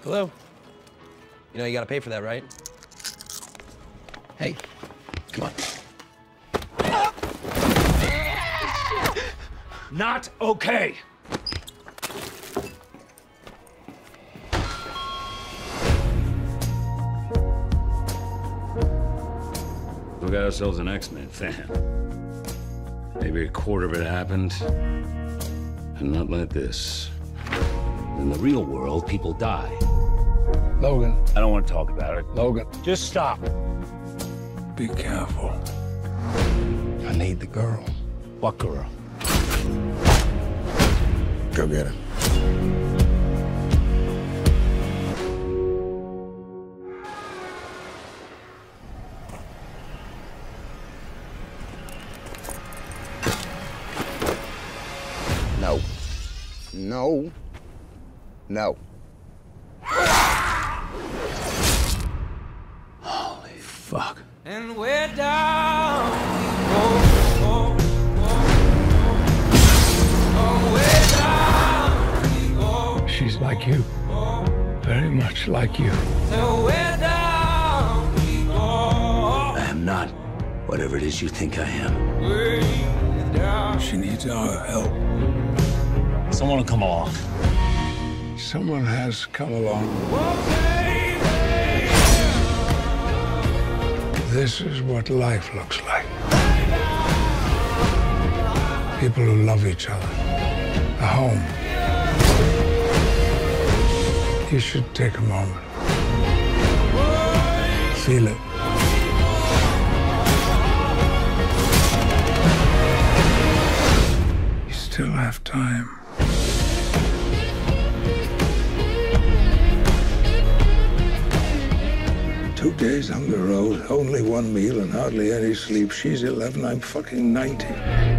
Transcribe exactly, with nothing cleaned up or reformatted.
Hello? You know you gotta pay for that, right? Hey, come on. Not okay. We got ourselves an X-Men fan. Maybe a quarter of it happened, and not like this. In the real world, people die. Logan. I don't want to talk about it. Logan. Just stop. Be careful. I need the girl. What girl? Go get her. No. No. No. Holy fuck. And we're down. Oh, oh, oh, oh, She's like you. Very much like you. so we're down. I am not whatever it is you think I am. We're down. She needs our help. Someone will come along. Someone has come along. This is what life looks like. People who love each other. A home. You should take a moment. Feel it. You still have time. Two days on the road, only one meal and hardly any sleep. She's eleven, I'm fucking ninety.